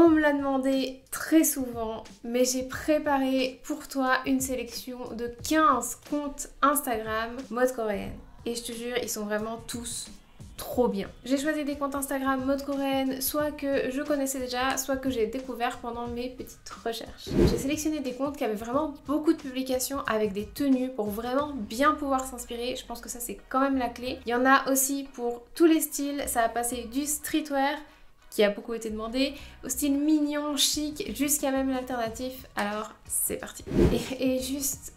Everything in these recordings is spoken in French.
On me l'a demandé très souvent, mais j'ai préparé pour toi une sélection de 15 comptes Instagram mode coréenne. Et je te jure, ils sont vraiment tous trop bien. J'ai choisi des comptes Instagram mode coréenne, soit que je connaissais déjà, soit que j'ai découvert pendant mes petites recherches. J'ai sélectionné des comptes qui avaient vraiment beaucoup de publications avec des tenues pour vraiment bien pouvoir s'inspirer. Je pense que ça c'est quand même la clé. Il y en a aussi pour tous les styles, ça a passé du streetwear, qui a beaucoup été demandé, au style mignon, chic, jusqu'à même l'alternatif. Alors c'est parti. Et juste,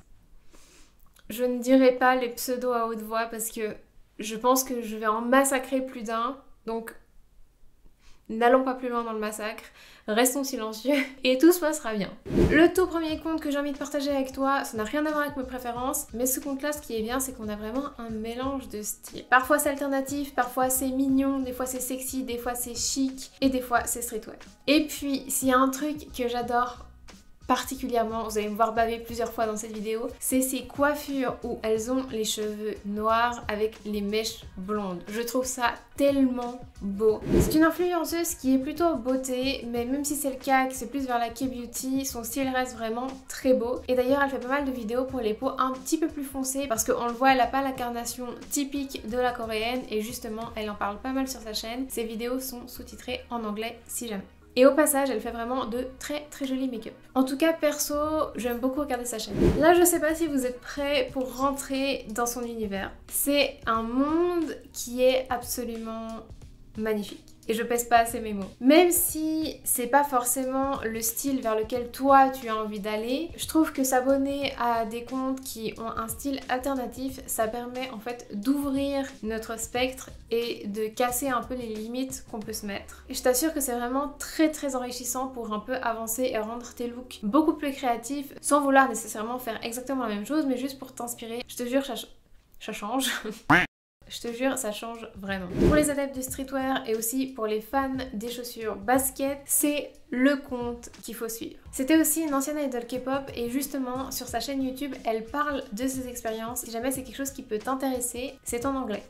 je ne dirai pas les pseudos à haute voix parce que je pense que je vais en massacrer plus d'un, donc n'allons pas plus loin dans le massacre, restons silencieux et tout se passera bien. Le tout premier compte que j'ai envie de partager avec toi, ça n'a rien à voir avec mes préférences, mais ce compte-là, ce qui est bien, c'est qu'on a vraiment un mélange de styles. Parfois c'est alternatif, parfois c'est mignon, des fois c'est sexy, des fois c'est chic et des fois c'est streetwear. Et puis, s'il y a un truc que j'adore particulièrement, vous allez me voir baver plusieurs fois dans cette vidéo, c'est ces coiffures où elles ont les cheveux noirs avec les mèches blondes. Je trouve ça tellement beau. C'est une influenceuse qui est plutôt beauté, mais même si c'est le cas, que c'est plus vers la K-beauty, son style reste vraiment très beau. Et d'ailleurs, elle fait pas mal de vidéos pour les peaux un petit peu plus foncées parce qu'on le voit, elle n'a pas l'incarnation typique de la coréenne et justement, elle en parle pas mal sur sa chaîne. Ses vidéos sont sous-titrées en anglais si jamais. Et au passage, elle fait vraiment de très jolis make-up. En tout cas, perso, j'aime beaucoup regarder sa chaîne. Là, je sais pas si vous êtes prêts pour rentrer dans son univers. C'est un monde qui est absolument magnifique. Et je pèse pas assez mes mots. Même si c'est pas forcément le style vers lequel toi tu as envie d'aller, je trouve que s'abonner à des comptes qui ont un style alternatif, ça permet en fait d'ouvrir notre spectre et de casser un peu les limites qu'on peut se mettre. Et je t'assure que c'est vraiment très enrichissant pour un peu avancer et rendre tes looks beaucoup plus créatifs sans vouloir nécessairement faire exactement la même chose, mais juste pour t'inspirer. Je te jure, ça change. Je te jure, ça change vraiment. Pour les adeptes du streetwear et aussi pour les fans des chaussures basket, c'est le compte qu'il faut suivre. C'était aussi une ancienne idol K-pop et justement sur sa chaîne YouTube, elle parle de ses expériences. Si jamais c'est quelque chose qui peut t'intéresser, c'est en anglais.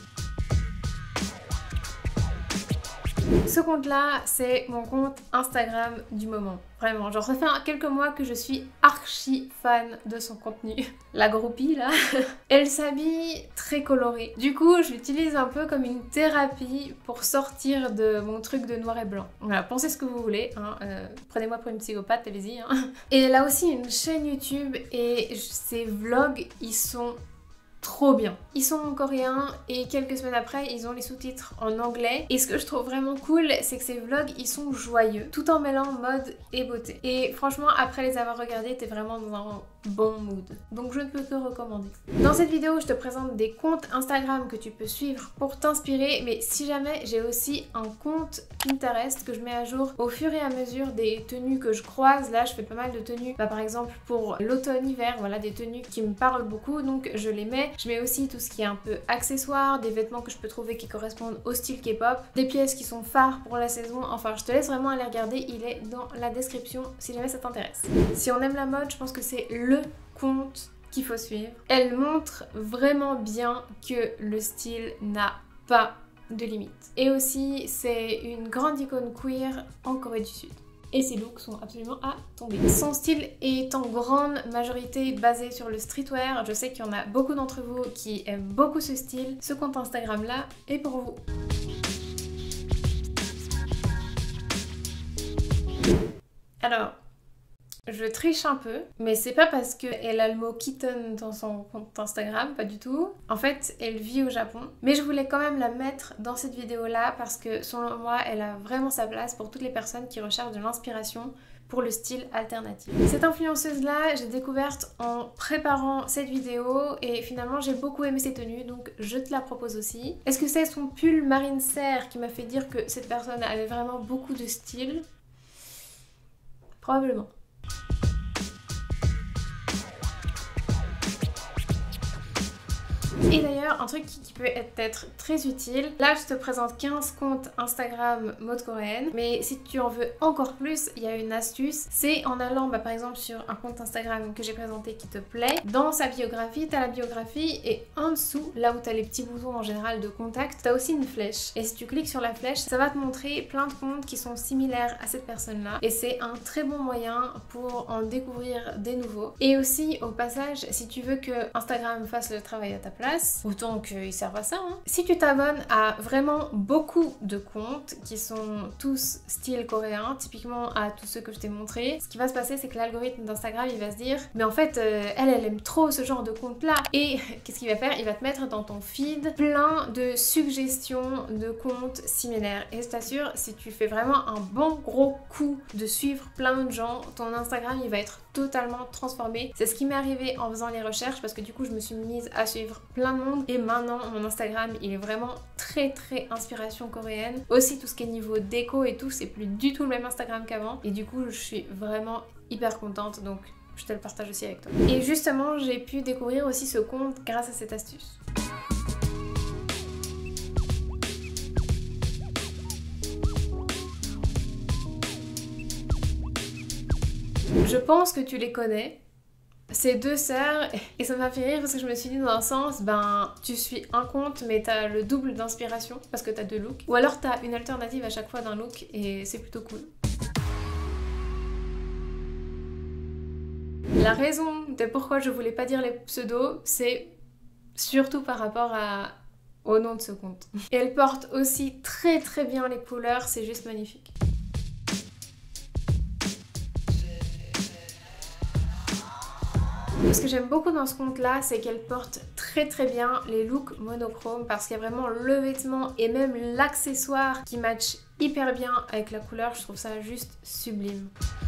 Ce compte-là, c'est mon compte Instagram du moment. Vraiment, genre ça fait quelques mois que je suis archi fan de son contenu. La groupie là, elle s'habille très colorée. Du coup, je l'utilise un peu comme une thérapie pour sortir de mon truc de noir et blanc. Voilà, pensez ce que vous voulez, hein. Prenez-moi pour une psychopathe, allez-y. Hein. Et elle a aussi une chaîne YouTube et ses vlogs, ils sont trop bien. Ils sont en coréen et quelques semaines après, ils ont les sous-titres en anglais. Et ce que je trouve vraiment cool, c'est que ces vlogs, ils sont joyeux, tout en mêlant mode et beauté. Et franchement, après les avoir regardés, t'es vraiment dans un bon mood. Donc je ne peux que recommander. Dans cette vidéo, je te présente des comptes Instagram que tu peux suivre pour t'inspirer. Mais si jamais, j'ai aussi un compte Pinterest que je mets à jour au fur et à mesure des tenues que je croise. Là, je fais pas mal de tenues. Par exemple, pour l'automne-hiver, voilà, des tenues qui me parlent beaucoup. Donc je les mets. Je mets aussi tout ce qui est un peu accessoires, des vêtements que je peux trouver qui correspondent au style K-pop, des pièces qui sont phares pour la saison. Enfin, je te laisse vraiment aller regarder, il est dans la description si jamais ça t'intéresse. Si on aime la mode, je pense que c'est le compte qu'il faut suivre. Elle montre vraiment bien que le style n'a pas de limite. Et aussi, c'est une grande icône queer en Corée du Sud. Et ses looks sont absolument à tomber. Son style est en grande majorité basé sur le streetwear. Je sais qu'il y en a beaucoup d'entre vous qui aiment beaucoup ce style. Ce compte Instagram là est pour vous. Alors, je triche un peu, mais c'est pas parce qu'elle a le mot kitten dans son compte Instagram, pas du tout. En fait, elle vit au Japon. Mais je voulais quand même la mettre dans cette vidéo-là parce que selon moi, elle a vraiment sa place pour toutes les personnes qui recherchent de l'inspiration pour le style alternatif. Cette influenceuse-là, j'ai découverte en préparant cette vidéo et finalement, j'ai beaucoup aimé ses tenues, donc je te la propose aussi. Est-ce que c'est son pull marine serre qui m'a fait dire que cette personne avait vraiment beaucoup de style? Probablement. Et d'ailleurs, un truc qui peut être très utile, là je te présente 15 comptes Instagram mode coréenne, mais si tu en veux encore plus, il y a une astuce, c'est en allant par exemple sur un compte Instagram que j'ai présenté qui te plaît, dans sa biographie, tu as la biographie et en dessous, là où tu as les petits boutons en général de contact, tu as aussi une flèche. Et si tu cliques sur la flèche, ça va te montrer plein de comptes qui sont similaires à cette personne-là et c'est un très bon moyen pour en découvrir des nouveaux. Et aussi, au passage, si tu veux que Instagram fasse le travail à ta place, autant qu'ils servent à ça, hein. Si tu t'abonnes à vraiment beaucoup de comptes qui sont tous style coréen, typiquement à tous ceux que je t'ai montré, ce qui va se passer c'est que l'algorithme d'Instagram il va se dire mais en fait elle aime trop ce genre de compte là et qu'est-ce qu'il va faire? Il va te mettre dans ton feed plein de suggestions de comptes similaires et je t'assure si tu fais vraiment un bon gros coup de suivre plein de gens, ton Instagram il va être totalement transformé. C'est ce qui m'est arrivé en faisant les recherches parce que du coup je me suis mise à suivre plein de monde et maintenant mon Instagram il est vraiment très inspiration coréenne. Aussi tout ce qui est niveau déco et tout, c'est plus du tout le même Instagram qu'avant et du coup je suis vraiment hyper contente donc je te le partage aussi avec toi. Et justement j'ai pu découvrir aussi ce compte grâce à cette astuce. Je pense que tu les connais, ces deux sœurs, et ça m'a fait rire parce que je me suis dit dans un sens, tu suis un compte mais t'as le double d'inspiration parce que t'as deux looks, ou alors t'as une alternative à chaque fois d'un look et c'est plutôt cool. La raison de pourquoi je voulais pas dire les pseudos, c'est surtout par rapport au nom de ce compte. Et elle porte aussi très bien les couleurs, c'est juste magnifique. Ce que j'aime beaucoup dans ce compte là, c'est qu'elle porte très bien les looks monochromes parce qu'il y a vraiment le vêtement et même l'accessoire qui match hyper bien avec la couleur, je trouve ça juste sublime.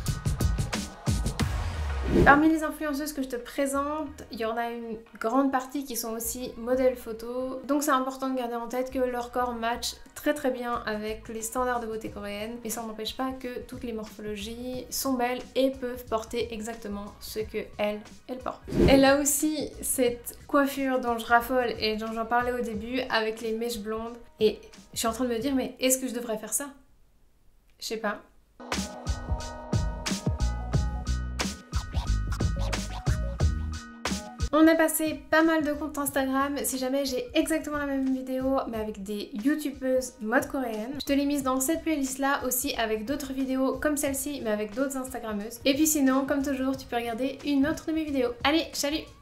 Parmi les influenceuses que je te présente, il y en a une grande partie qui sont aussi modèles photo. Donc c'est important de garder en tête que leur corps match très bien avec les standards de beauté coréenne. Mais ça n'empêche pas que toutes les morphologies sont belles et peuvent porter exactement ce que elle porte. Elle a aussi cette coiffure dont je raffole et dont j'en parlais au début avec les mèches blondes. Et je suis en train de me dire mais est-ce que je devrais faire ça? Je sais pas. On a passé pas mal de comptes Instagram, si jamais j'ai exactement la même vidéo mais avec des youtubeuses mode coréenne. Je te l'ai mise dans cette playlist là aussi avec d'autres vidéos comme celle-ci mais avec d'autres instagrammeuses. Et puis sinon, comme toujours, tu peux regarder une autre de mes vidéos. Allez, salut!